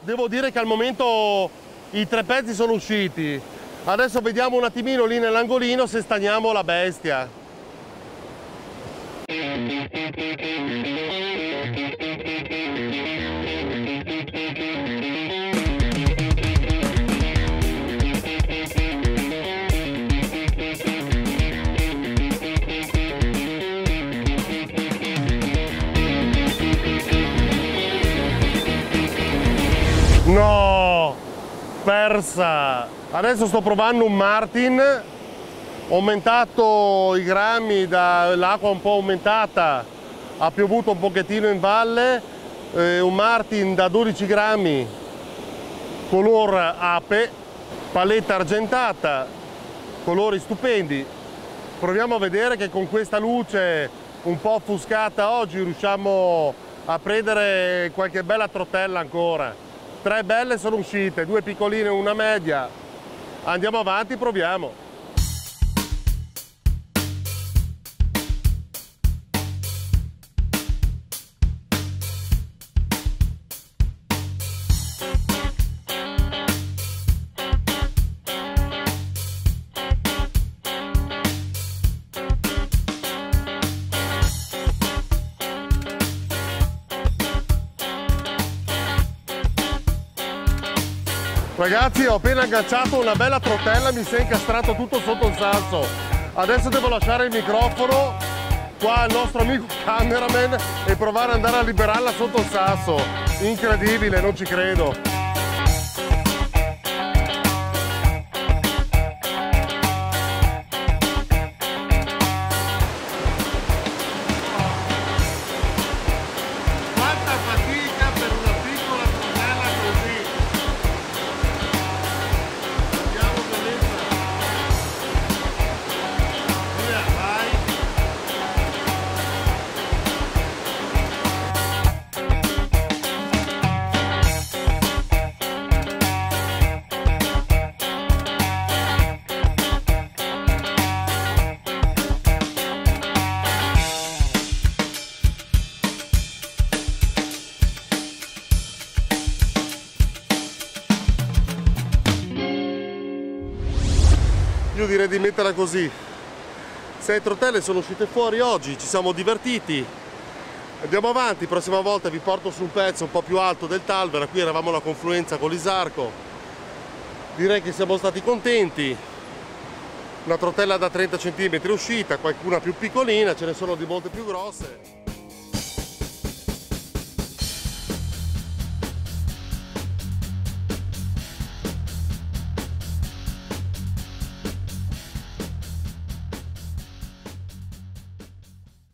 devo dire che al momento i 3 pezzi sono usciti. Adesso vediamo un attimino lì nell'angolino se stagniamo la bestia. No, persa. Adesso sto provando un Martin, ho aumentato i grammi, l'acqua un po' aumentata, ha piovuto un pochettino in valle, un Martin da 12 grammi, color ape, paletta argentata, colori stupendi. Proviamo a vedere che con questa luce un po' offuscata oggi riusciamo a prendere qualche bella trottella ancora. 3 belle sono uscite, 2 piccoline e una media. Andiamo avanti, proviamo. Ragazzi, ho appena agganciato una bella trottella, mi si è incastrato tutto sotto il sasso. Adesso devo lasciare il microfono qua al nostro amico cameraman e provare ad andare a liberarla sotto il sasso. Incredibile, non ci credo. Io direi di metterla così. 6 trottelle sono uscite fuori oggi, ci siamo divertiti. Andiamo avanti, prossima volta vi porto su un pezzo un po' più alto del Talvera. Qui eravamo alla confluenza con l'Isarco. Direi che siamo stati contenti. Una trottella da 30 cm è uscita, qualcuna più piccolina, ce ne sono di molte più grosse.